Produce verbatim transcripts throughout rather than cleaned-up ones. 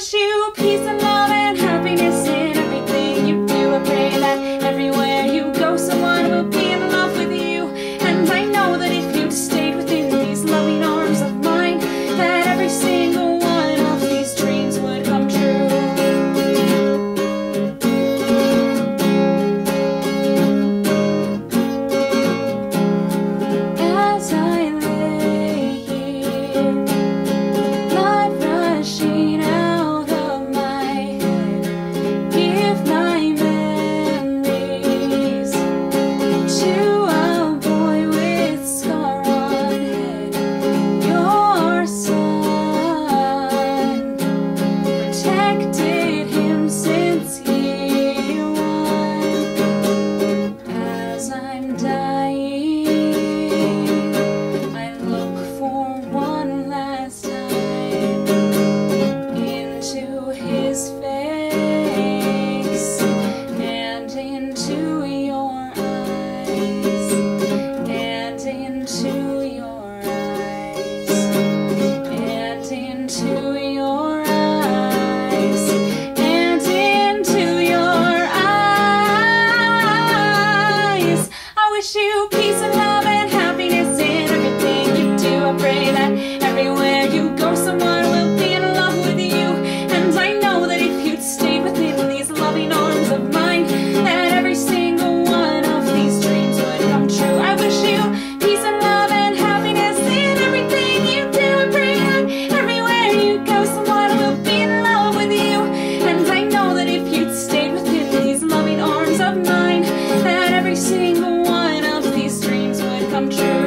wish you peace and love and happiness in everything you do. I pray that everywhere you go someone will be in love with you. And I know that if you'd stayed within these loving arms of mine, that every single one of these dreams would come true. As I lay here, blood rushing out of my head, give my memories to a boy with scar on head. Your son protected him since he won. As I'm dying, I look for one last time into his face and into your eyes, and into your eyes, and into your eyes, and into your eyes. I wish you peace and love and happiness in everything you do. I pray that everywhere you go someone will be in love with you. And I know that if you'd stayed within these loving arms of mine, that every single one of these dreams would come true. I wish you peace and love and happiness in everything you do. I pray that everywhere you go someone will be in love with you. And I know that if you'd stayed within these loving arms of mine, that every single one of these dreams would come true.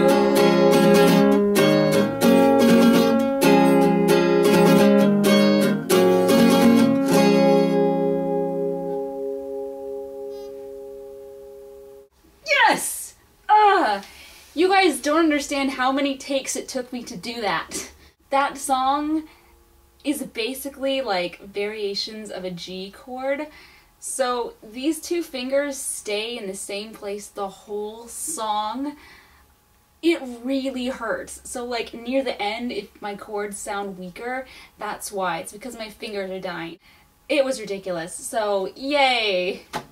Yes! Ah! You guys don't understand how many takes it took me to do that. That song is basically like variations of a G chord. So these two fingers stay in the same place the whole song. It really hurts. So like near the end, if my chords sound weaker, that's why. It's because my fingers are dying. It was ridiculous. So yay!